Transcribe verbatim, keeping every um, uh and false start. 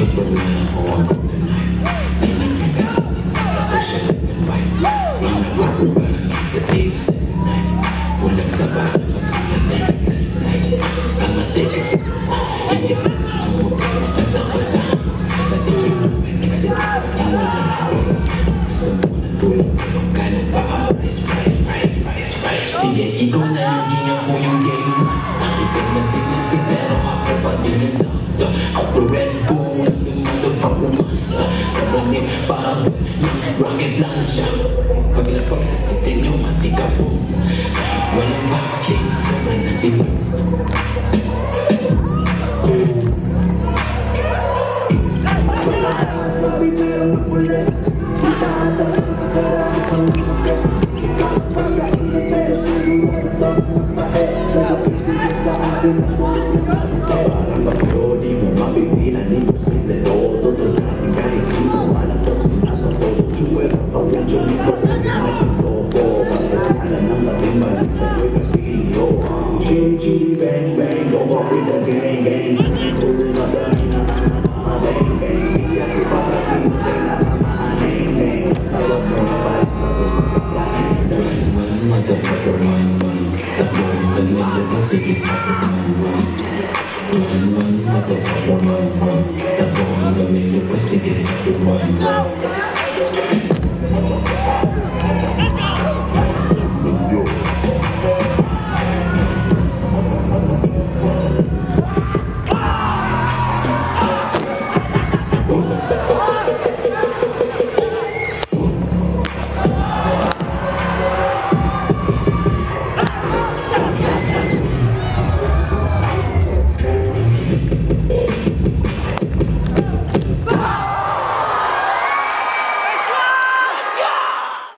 Sige, ikaw na yung di niya po yung game master. Ikaw na tinisip pero ako pa din yung doctor. Ako red bull, yung motherfucker monster. Sa banig parang yung rocket launcher. Paglapag sa city nyo, matika po. Walang vaccine, sobrang natipid. Parang paglo, di mo mapipilan, di mo simple todo. Todo kasi kahit sino, walang to, sinasa todo. Jewel, pawudyo, di ko na pinatintoko. Kapag ng lating balik sa tuwing nagpilyo. Chili, chili, bang, bang, go for with the gang, gang. Puro na dami na mga bang, bang. Bigyan ko para pinutay na mga bang, bang. Basta wag mo na balik, pasok mo ka lang. Motherfucker, man, man. Takbo yung kanila kasi kita ko man, man. Man, man, motherfucker, man, man. Takbo yung kanila kasi kita ko man, man.